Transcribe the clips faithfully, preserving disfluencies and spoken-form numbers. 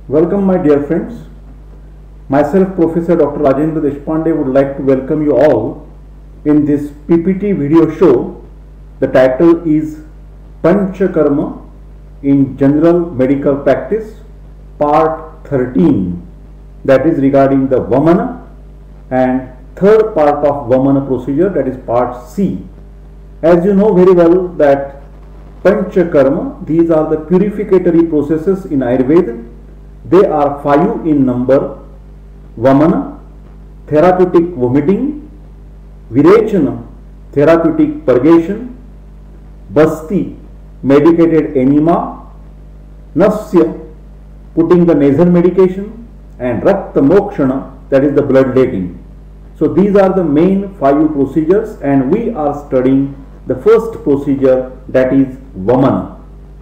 Welcome my dear friends. Myself Professor Doctor R R Deshpande would like to welcome you all in this P P T video show. The title is Panchakarma in General Medical Practice Part thirteen, that is regarding the Vamana, and third part of Vamana procedure, that is part C. As you know very well that Panchakarma, these are the purificatory processes in Ayurveda. They are five in number: Vamana, therapeutic vomiting; Virechana, therapeutic purgation; Basti, medicated enema; Nasya, putting the nasal medication; and Rakta Mokshana, that is the bloodletting. So these are the main five procedures, and we are studying the first procedure, that is Vamana.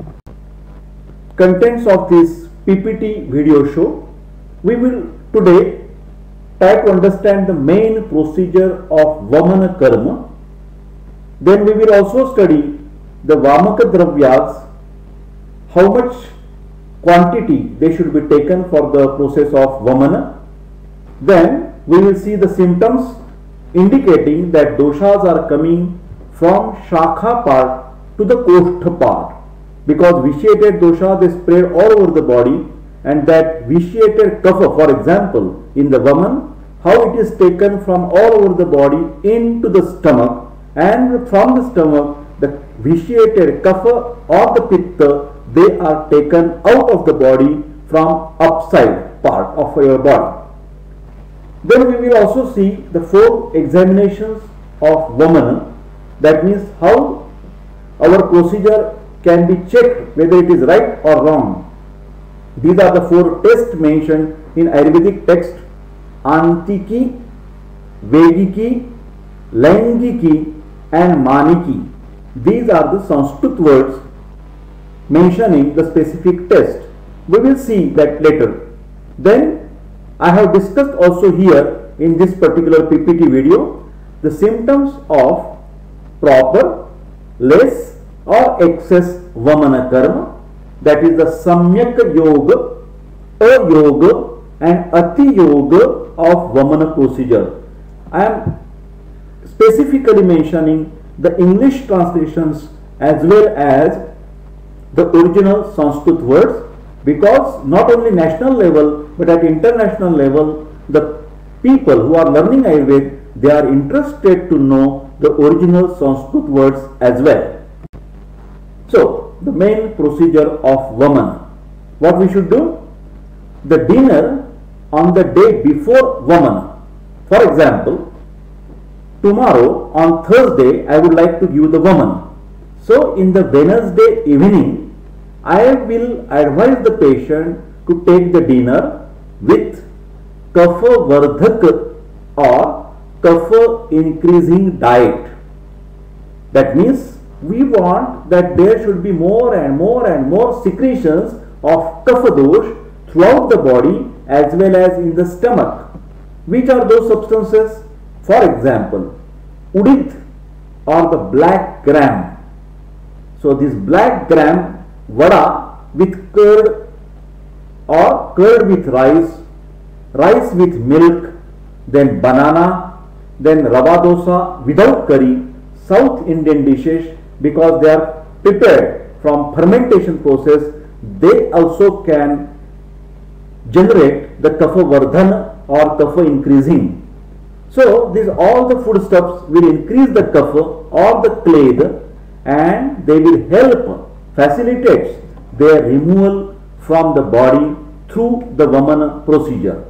Contents of this P P T video show: we will today try to understand the main procedure of Vamana Karma. Then we will also study the Vamak Dravyas, how much quantity they should be taken for the process of Vamana. Then we will see the symptoms indicating that doshas are coming from Shakha part to the Koshtha part, because vitiated dosha, they spread all over the body, and that vitiated kapha, for example in the Vaman, how it is taken from all over the body into the stomach, and from the stomach the vitiated kapha or the pitta, they are taken out of the body from upside part of your body. Then we will also see the four examinations of Vamana, that means how our procedure can be checked whether it is right or wrong. These are the four tests mentioned in Ayurvedic text: Antiki, Vagiki, Laingiki and Maniki. These are the Sanskrit words mentioning the specific test. We will see that later. Then I have discussed also here in this particular P P T video the symptoms of proper, less or excess Vamana Karma, that is the Samyak Yoga, Ayoga and Ati Yoga of Vamana procedure. I am specifically mentioning the English translations as well as the original Sanskrit words, because not only national level but at international level the people who are learning Ayurveda, they are interested to know the original Sanskrit words as well. So the main procedure of Vamana. What we should do? The dinner on the day before Vamana. For example, tomorrow on Thursday I would like to give the Vamana. So in the Wednesday evening I will advise the patient to take the dinner with Kapha Vardhak or Kapha increasing diet. That means we want that there should be more and more and more secretions of Kapha dosh throughout the body as well as in the stomach. Which are those substances? For example, udit or the black gram. So this black gram vada with curd or curd with rice, rice with milk, then banana, then rava dosa without curry, South Indian dishes, because they are prepared from fermentation process, they also can generate the kapha vardhana or kapha increasing. So these all the foodstuffs will increase the kapha or the kledha, and they will help facilitate their removal from the body through the Vamana procedure.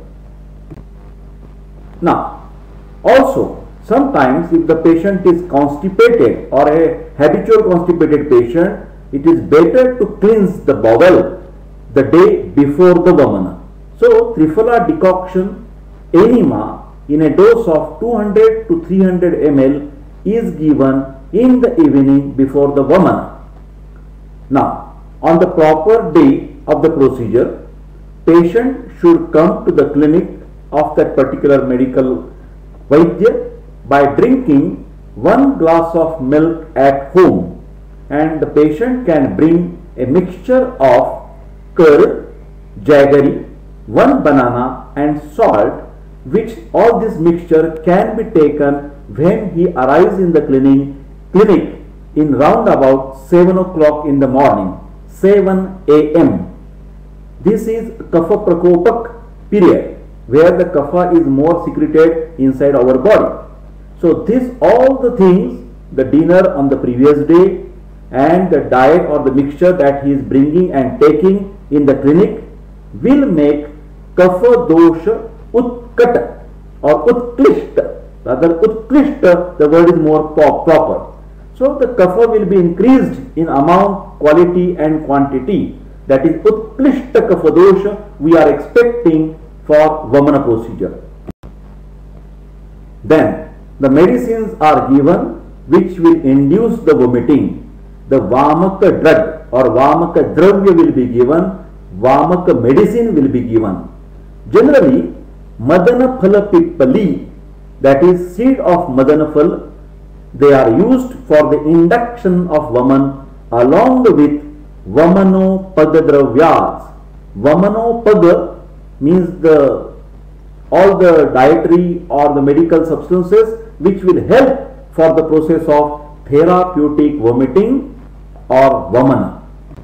Now also, sometimes if the patient is constipated or a habitual constipated patient, it is better to cleanse the bowel the day before the Vamana. So Triphala decoction enema in a dose of two hundred to three hundred milliliters is given in the evening before the Vamana. Now on the proper day of the procedure, patient should come to the clinic of that particular medical Vaidya by drinking one glass of milk at home, and the patient can bring a mixture of curd, jaggery, one banana and salt, which all this mixture can be taken when he arrives in the clinic, clinic in round about seven o'clock in the morning, seven A M This is kapha prakopak period, where the kapha is more secreted inside our body. So this all the things, the dinner on the previous day and the diet or the mixture that he is bringing and taking in the clinic will make kapha dosha utkata or utklishta. Rather utklishta, the word is more proper. So the kapha will be increased in amount, quality and quantity. That is utklishta kapha dosha we are expecting for Vamana procedure. Then the medicines are given which will induce the vomiting. The Vamaka drug or Vamaka Dravya will be given, Vamaka medicine will be given. Generally, Madana Phala Pippali, that is seed of Madana Phala, they are used for the induction of Vaman along with Vamano Pada Dravyas. Vamano Pada means the all the dietary or the medical substances which will help for the process of therapeutic vomiting or Vamana.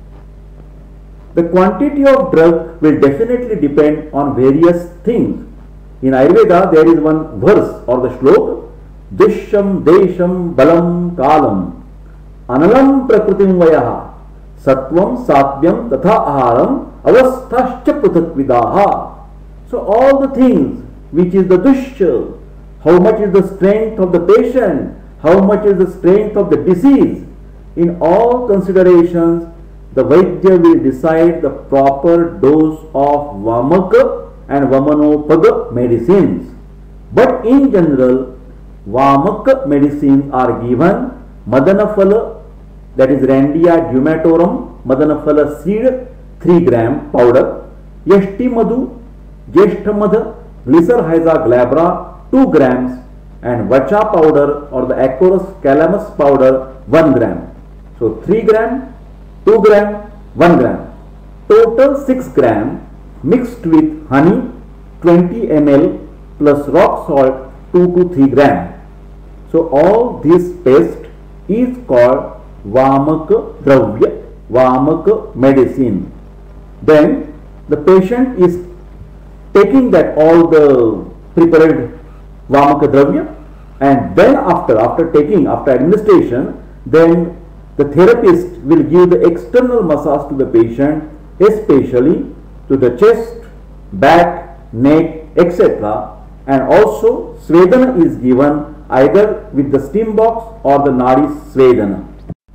The quantity of drug will definitely depend on various things. In Ayurveda there is one verse or the shlok, Disham Desham Balam Kalam Analam Prakritim Vayaha Satvam Satyam Tatha Aharam Avasthascha Pruthakvidaha. So all the things which is the dushya, how much is the strength of the patient, how much is the strength of the disease, in all considerations the Vaidya will decide the proper dose of Vamaka and Vamanopada medicines. But in general, Vamaka medicines are given Madanaphala, that is Randia dumatorum, Madanaphala seed three gram powder, Yashti Madhu, Jeshta Madha, Glycyrrhiza glabra two grams and Vacha powder or the Acorus calamus powder one gram. So three gram, two gram, one gram. Total six gram mixed with honey twenty milliliters plus rock salt two to three gram. So all this paste is called Vamaka Dravya, Vamaka medicine. Then the patient is taking that all the prepared Vamaka Dravya, and then after, after taking, after administration, then the therapist will give the external massage to the patient, especially to the chest, back, neck, et cetera. And also Svedana is given either with the steam box or the Nadi Svedana.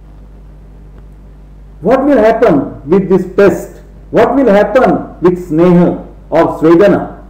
What will happen with this pest? What will happen with Sneha or Svedana?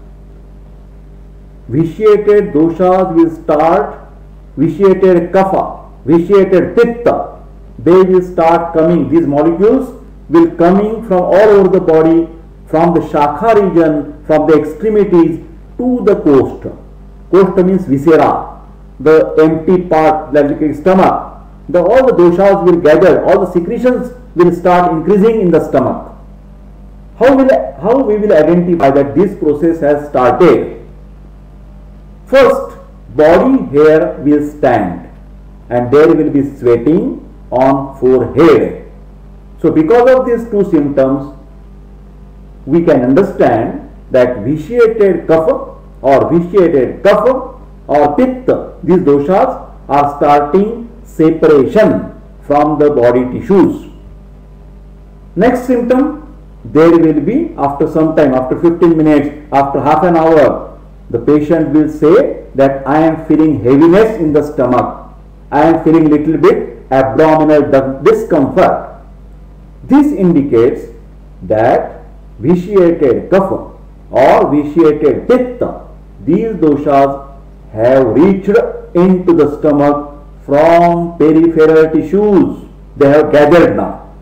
Vitiated doshas will start, vitiated kapha, vitiated pitta, they will start coming, these molecules will coming from all over the body, from the Shakha region, from the extremities to the Koshtha. Koshtha means viscera, the empty part like the stomach. The, all the doshas will gather, all the secretions will start increasing in the stomach. How will, how we will identify that this process has started? First, body hair will stand and there will be sweating on forehead. So because of these two symptoms, we can understand that vitiated kapha or vitiated kapha or pitta, these doshas are starting separation from the body tissues. Next symptom, there will be after some time, after fifteen minutes, after half an hour, the patient will say that I am feeling heaviness in the stomach, I am feeling little bit abdominal discomfort. This indicates that vitiated kapha or vitiated pitta, these doshas have reached into the stomach from peripheral tissues. They have gathered now.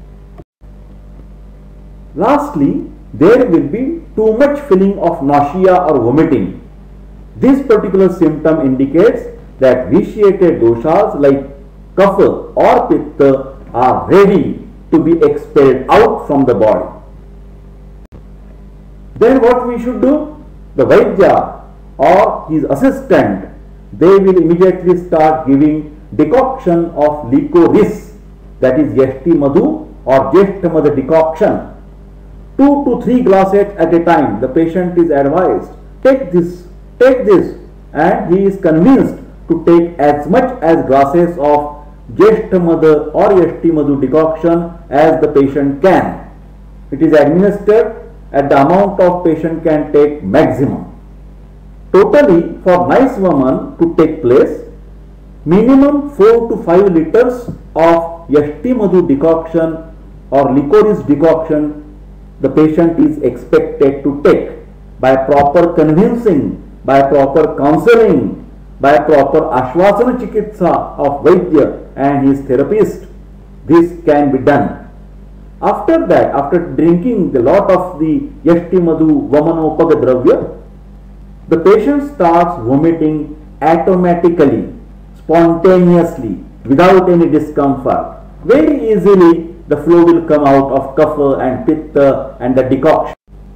Lastly, there will be too much feeling of nausea or vomiting. This particular symptom indicates that vitiated doshas like kapha or pitta are ready to be expelled out from the body. Then what we should do? The Vaidya or his assistant, they will immediately start giving decoction of licorice, that is Yashti Madhu or Jeshta Madhu decoction. Two to three glasses at a time. The patient is advised, take this, take this, and he is convinced to take as much as glasses of Jeshta Madhu or Yashti Madhu decoction as the patient can. It is administered at the amount of patient can take maximum. Totally, for nice woman to take place, minimum four to five liters of Yashti Madhu decoction or licorice decoction the patient is expected to take by proper convincing, by proper counseling, by proper Ashwasana Chikitsa of Vaidya and his therapist. This can be done. After that, after drinking the lot of the Yashti Madhu Vamanopaga Dravya, the patient starts vomiting automatically, spontaneously, without any discomfort. Very easily the flow will come out of Kapha and Pitta and the decoction.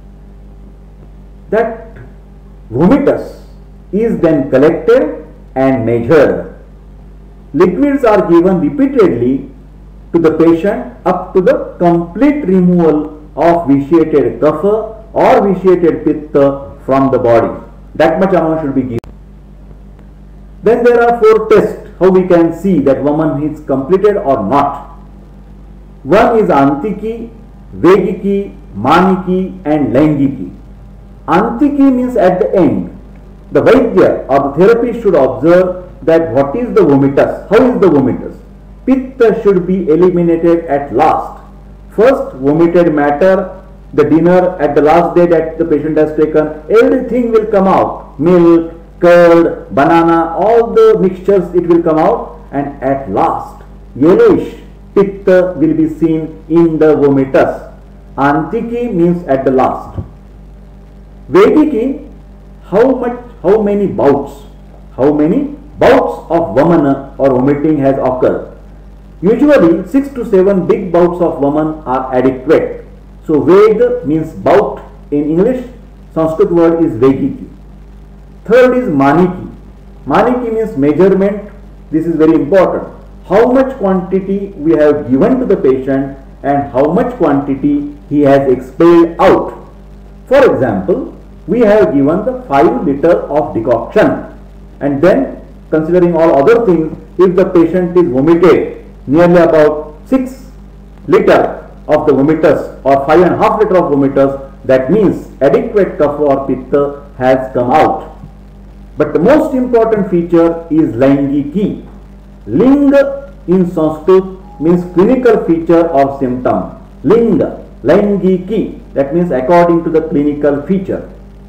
That vomitus is then collected and measured. Liquids are given repeatedly to the patient up to the complete removal of vitiated Kapha or vitiated Pitta from the body. That much amount should be given. Then there are four tests how we can see that Vaman is completed or not. One is Antiki, Vagiki, Maniki and Laingiki. Antiki means at the end. The Vaidya or the therapist should observe that what is the vomitus, how is the vomitus. Pitta should be eliminated at last. First vomited matter, the dinner at the last day that the patient has taken, everything will come out. Milk, curd, banana, all the mixtures it will come out, and at last yellowish Pitta will be seen in the vomitus. Antiki means at the last. Vagiki, how much, how many bouts, how many bouts of Vamana or vomiting has occurred. Usually six to seven big bouts of Vaman are adequate. So Veg means bout in English, Sanskrit word is Vagiki. Third is Maniki. Maniki means measurement. This is very important. How much quantity we have given to the patient and how much quantity he has expelled out. For example, we have given the five liter of decoction, and then considering all other things, if the patient is vomited nearly about six liter of the vomitus or five and a half liter of vomitus, that means adequate Kapha or Pitta has come out. But the most important feature is Laingiki. Linga in Sanskrit means clinical feature or symptom. Linga, Laingiki, that means according to the clinical feature.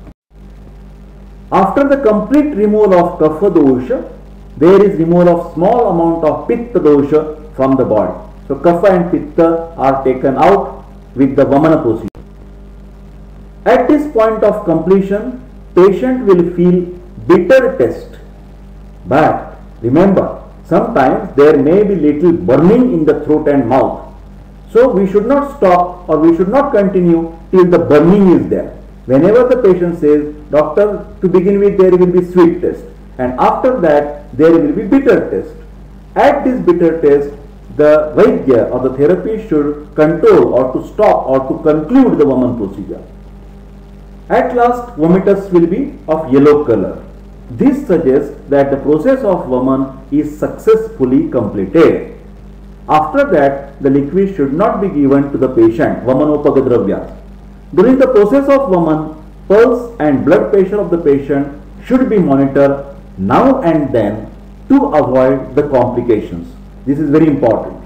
After the complete removal of Kapha dosha, there is removal of small amount of Pitta dosha from the body. So Kapha and Pitta are taken out with the Vamana procedure. At this point of completion, patient will feel bitter taste. But remember, sometimes there may be little burning in the throat and mouth. So we should not stop or we should not continue till the burning is there. Whenever the patient says, doctor, to begin with there will be sweet taste, and after that there will be bitter taste. At this bitter taste, the Vaidya or the therapy should control or to stop or to conclude the Vaman procedure. At last, vomitus will be of yellow color. This suggests that the process of Vaman is successfully completed. After that, the liquid should not be given to the patient, Vamanopaga Dravyas. During the process of Vaman, pulse and blood pressure of the patient should be monitored now and then to avoid the complications. This is very important.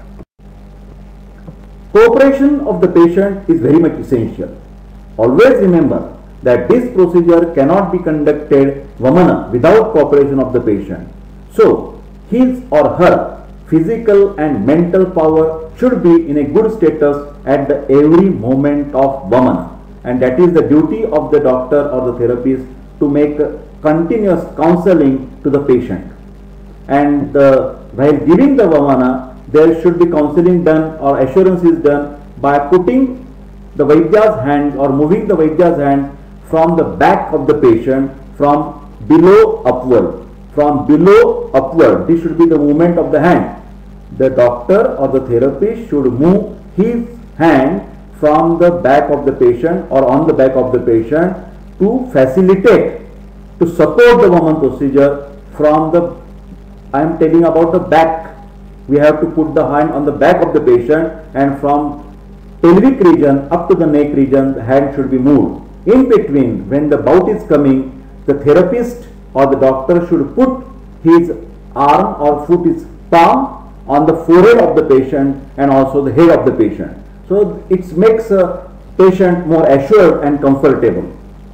Cooperation of the patient is very much essential. Always remember that this procedure cannot be conducted Vamana without cooperation of the patient. So, his or her physical and mental power should be in a good status at the every moment of Vamana, and that is the duty of the doctor or the therapist to make continuous counseling to the patient. And uh, while giving the Vamana, there should be counseling done or assurance is done by putting the Vaidya's hand or moving the Vaidya's hand from the back of the patient from below upward. From below upward, this should be the movement of the hand. The doctor or the therapist should move his hand from the back of the patient or on the back of the patient to facilitate, to support the Vaman procedure from the, I am telling about the back. We have to put the hand on the back of the patient, and from pelvic region up to the neck region, the hand should be moved. In between, when the bout is coming, the therapist or the doctor should put his arm or foot, his palm on the forehead of the patient and also the head of the patient. So it makes a patient more assured and comfortable.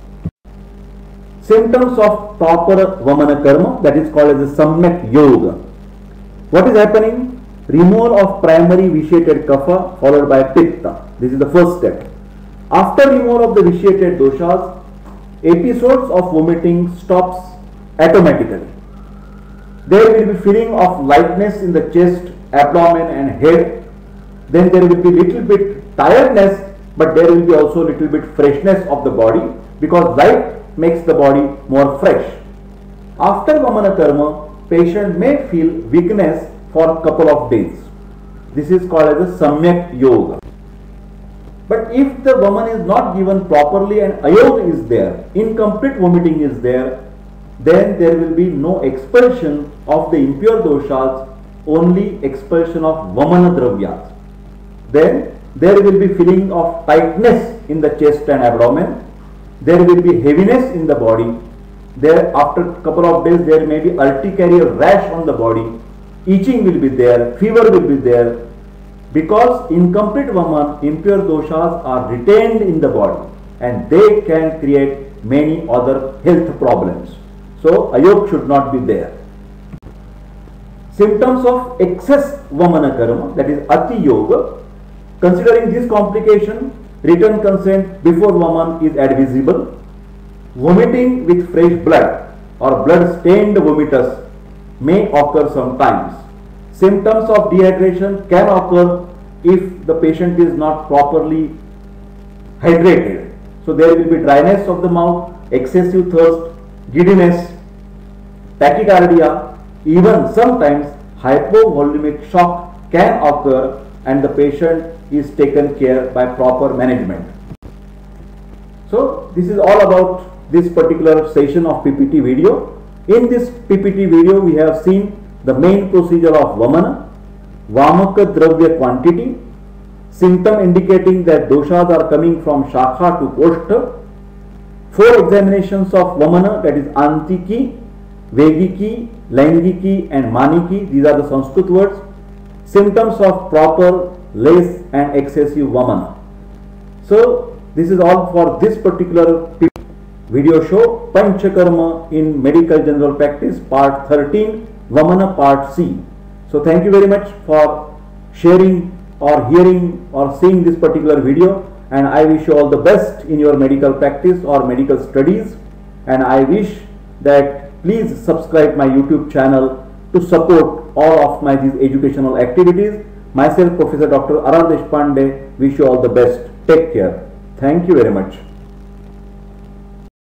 Symptoms of proper Vamana karma, that is called as a Samyak Yoga. What is happening? Removal of primary vitiated kapha followed by pitta. This is the first step. After removal of the vitiated doshas, episodes of vomiting stops automatically. There will be feeling of lightness in the chest, abdomen and head. Then there will be little bit tiredness, but there will be also little bit freshness of the body, because light makes the body more fresh. After Vamana karma, patient may feel weakness for a couple of days. This is called as a Samyak Yoga. But if the Vaman is not given properly and Ayoga is there, incomplete vomiting is there, then there will be no expulsion of the impure doshas, only expulsion of Vamana Dravyas. Then there will be feeling of tightness in the chest and abdomen. There will be heaviness in the body. There, after a couple of days, there may be urticaria rash on the body. Itching will be there, fever will be there. Because incomplete Vaman, impure doshas are retained in the body and they can create many other health problems. So Ayog should not be there. Symptoms of excess Vamana karma, that is Ati Yoga. Considering this complication, written consent before Vaman is advisable. Vomiting with fresh blood or blood stained vomitus may occur sometimes. Symptoms of dehydration can occur if the patient is not properly hydrated. So there will be dryness of the mouth, excessive thirst, giddiness, tachycardia, even sometimes hypovolemic shock can occur, and the patient is taken care by proper management. So this is all about this particular session of P P T video. In this P P T video we have seen the main procedure of Vamana, Vamaka Dravya quantity, symptom indicating that doshas are coming from Shakha to Koshtha, four examinations of Vamana, that is Antiki, Vagiki, Laingiki and Maniki, these are the Sanskrit words, symptoms of proper, less and excessive Vamana. So this is all for this particular video show, Panchakarma in Medical General Practice Part thirteen, Vamana Part C. So thank you very much for sharing or hearing or seeing this particular video, and I wish you all the best in your medical practice or medical studies, and I wish that please subscribe my YouTube channel to support all of my these educational activities. Myself, Professor Doctor R R R Deshpande, wish you all the best. Take care. Thank you very much.